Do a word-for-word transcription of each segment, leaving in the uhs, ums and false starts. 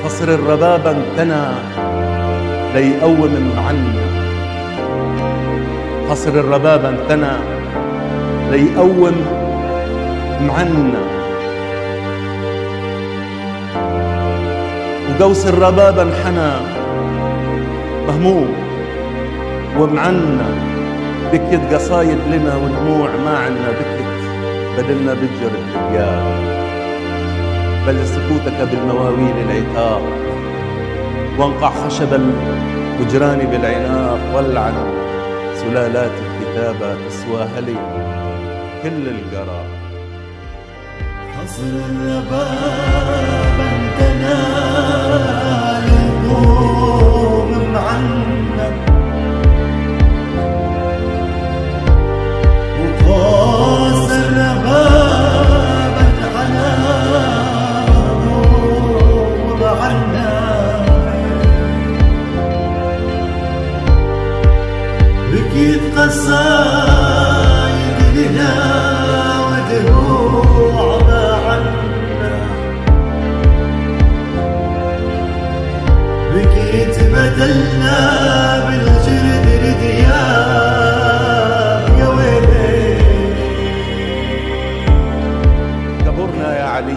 قصر الربابة امتنى ليقوم عنا، قصر الربابة امتنى ليقوم عنا، وقوس الربابة انحنى مهموم ومعنا، بكت قصايد لنا ودموع ما عنا، بكت بدلنا بتجر الابيات، بل سكوتك بالمواويل العتاب، وانقع خشب الهجران بالعناق، والعن سلالات الكتابة تسواها لي كل القرار. قصر الربابة امتنى ليقوم عنا، وقوس الربابة انحنى مهموم عنا، بكيت قصايد لنا ودموع ما عنا، بكيت بدلنا بالجلد ردياب يا ويلي. كبرنا يا علي،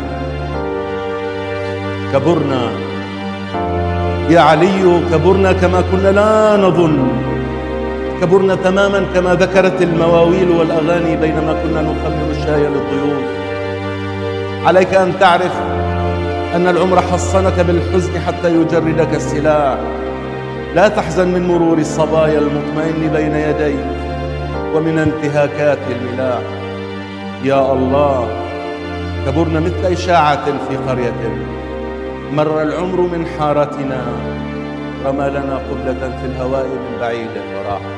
كبرنا يا علي، كبرنا كما كنا لا نظن، كبرنا تماما كما ذكرت المواويل والأغاني بينما كنا نخمر الشاي للضيوف. عليك أن تعرف أن العمر حصنك بالحزن حتى يجردك السلاح، لا تحزن من مرور الصبايا المطمئن بين يديك ومن انتهاكات الملاح. يا الله، كبرنا مثل إشاعة في قرية، مر العمر من حارتنا، رمى لنا قبلة في الهواء من بعيد وراح.